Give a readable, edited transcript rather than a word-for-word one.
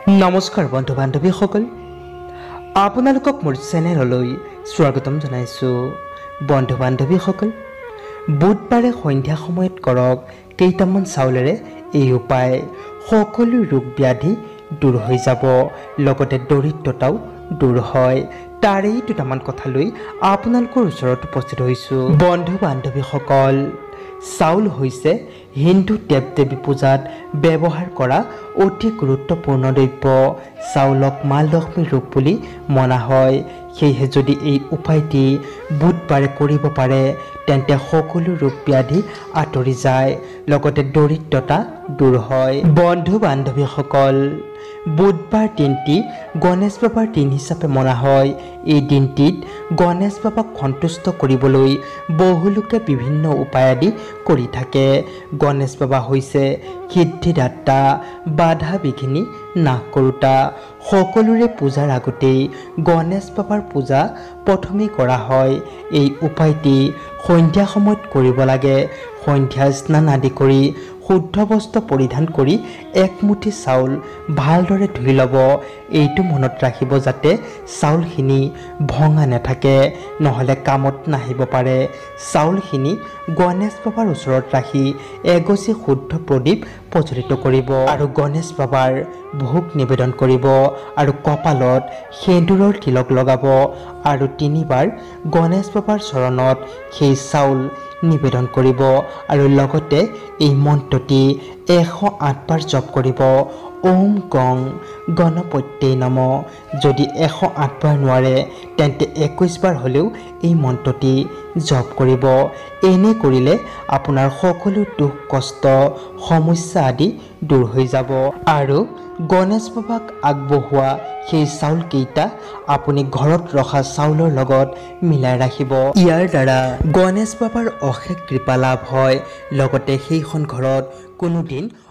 নমস্কাৰ বন্ধু বান্ধৱীসকল, আপোনালোকক মোৰ চেনেললৈ স্বাগতম জনাইছোঁ। বন্ধু বান্ধৱীসকল, বুধবাৰে সন্ধিয়া সময়ত কৰক কেইটামান চাউলেৰে এই উপায়। সকলো ৰোগ ব্যাধি দূৰ হৈ যাব, লগতে দৰিদ্ৰতাও দূৰ হয়। তাৰেই দুটামান কথা লৈ আপোনালোকৰ ওচৰত উপস্থিত হৈছোঁ। বন্ধু বান্ধৱীসকল, চাউল হৈছে হিন্দু দেৱ দেৱী পূজাত ব্যৱহাৰ কৰা অতি গুৰুত্বপূৰ্ণ দ্ৰব্য। চাউলক মা লক্ষ্মীৰ ৰূপ বুলি মনা হয়। সেয়েহে যদি এই উপায়টি বুধবাৰে কৰিব পাৰে তেন্তে সকলো ৰোগ ব্যাধি আঁতৰি যায়, লগতে দৰিদ্ৰতা দূৰ হয়। বন্ধু বান্ধৱীসকল, বুধবাৰ দিনটি গণেশ বাবাৰ দিন হিচাপে মনা হয়। এই দিনটিত গণেশ বাবাক সন্তুষ্ট কৰিবলৈ বহুলোকে বিভিন্ন উপায় আদি কৰি থাকে। গণেশ বাবা হৈছে সিদ্ধিদাতা, বাধা বিঘিনি নাশ কৰোঁতা। সকলোৰে পূজাৰ আগতেই গণেশ বাবাৰ পূজা প্ৰথমেই কৰা হয়। এই উপায়টি সন্ধিয়া সময়ত কৰিব লাগে। সন্ধ্যা স্নান আদি কৰি শুদ্ধ বস্ত্ৰ পৰিধান কৰি একমুঠি চাউল ভালদৰে ধুই ল'ব। এইটো মনত ৰাখিব যাতে চাউলখিনি ভঙা নাথাকে, নহ'লে কামত নাহিব পাৰে। চাউলখিনি গণেশ বাবাৰ ওচৰত ৰাখি এগছি শুদ্ধ প্ৰদীপ প্ৰজ্বলিত কৰিব আৰু গণেশ বাবাৰ ভোগ নিবেদন কৰিব আৰু কপালত সেন্দুৰৰ তিলক লগাব আৰু 3বাৰ গণেশ বাবাৰ চৰণত সেই চাউল নিবেদন কৰিব আৰু লগতে এই মন্ত্ৰটি 108 বাৰ জপ কৰিব। ওম গং গণপত্যে নমঃ। যদি 108 বাৰ নোৱাৰে তেন্তে 21 বাৰ হ'লেও এই মন্ত্ৰটি জপ কৰিব। এনে কৰিলে আপোনাৰ সকলো দুখ কষ্ট সমস্যা আদি দূৰ হৈ যাব আৰু গণেশ বাবাক আগবঢ়োৱা সেই চাউলকেইটা আপুনি ঘৰত ৰখা চাউলৰ লগত মিলাই ৰাখিব। ইয়াৰ দ্বাৰা গণেশ বাবাৰ অশেষ কৃপা লাভ হয়, লগতে সেইখন ঘৰত কোনোদিন